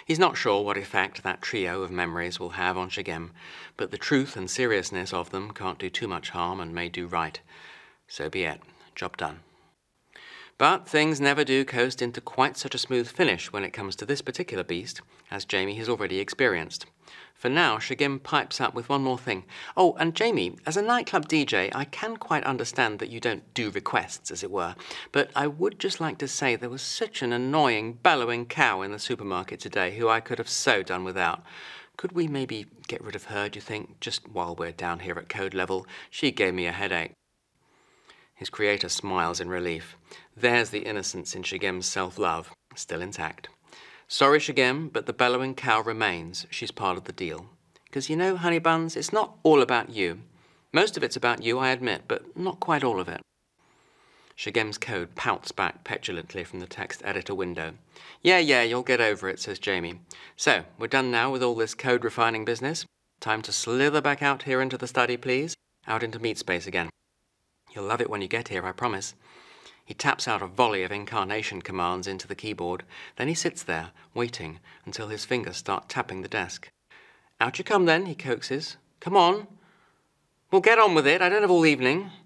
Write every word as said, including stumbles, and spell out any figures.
He's not sure what effect that trio of memories will have on Shigem, but the truth and seriousness of them can't do too much harm and may do right. So be it. Job done. But things never do coast into quite such a smooth finish when it comes to this particular beast, as Jaymi has already experienced. For now, Shigem pipes up with one more thing. Oh, and Jaymi, as a nightclub D J, I can quite understand that you don't do requests, as it were, but I would just like to say there was such an annoying, bellowing cow in the supermarket today who I could have so done without. Could we maybe get rid of her, do you think, just while we're down here at code level? She gave me a headache. His creator smiles in relief. There's the innocence in Shigem's self-love, still intact. Sorry, Shigem, but the bellowing cow remains. She's part of the deal. Because you know, honey-buns, it's not all about you. Most of it's about you, I admit, but not quite all of it. Shigem's code pouts back petulantly from the text editor window. Yeah, yeah, you'll get over it, says Jaymi. So, we're done now with all this code refining business. Time to slither back out here into the study, please. Out into meat space again. You'll love it when you get here, I promise. He taps out a volley of incarnation commands into the keyboard. Then he sits there, waiting until his fingers start tapping the desk. Out you come then, he coaxes. Come on. We'll get on with it. I don't have all evening.